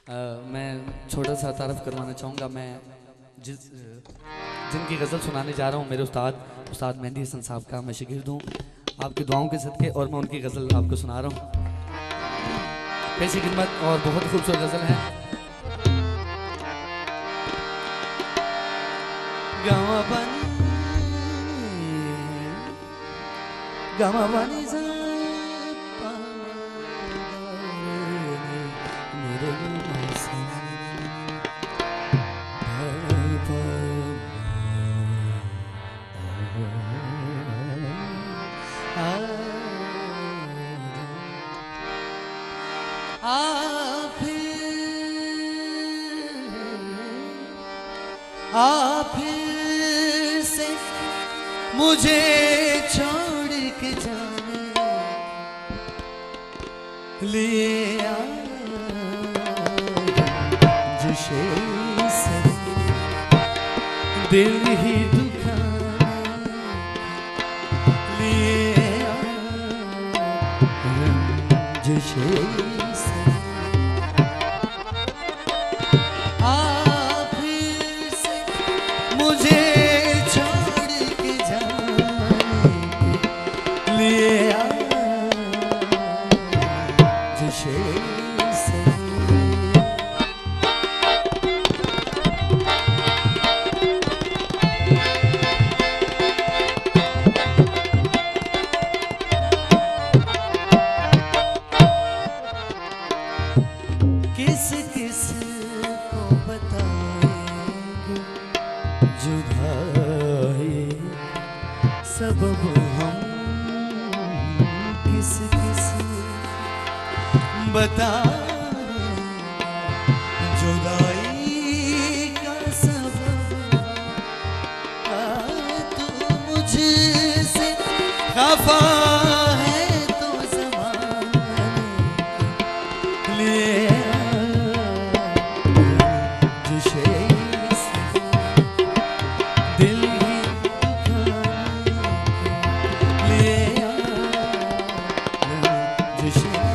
मैं छोटा सा तारफ़ करवाना चाहूँगा। मैं जिनकी गज़ल सुनाने जा रहा हूँ मेरे उस्ताद मेहंदी हसन साहब का मैं शागिर्द हूँ। आपकी दुआओं के सदके और मैं उनकी गज़ल आपको सुना रहा हूँ। पेशी खिदमत और बहुत खूबसूरत गज़ल है। गामा बनी आप से मुझे छोड़ के जाने लिए जिसे दिल ही दुखाने लिए जिसे मुझे छोड़ के जाने लिए किस किस को बताएंगे जुदाई सबब हम किस किस बताएं जुदाई का सबब तू मुझसे खफा है तो ज़माने के लिए दिल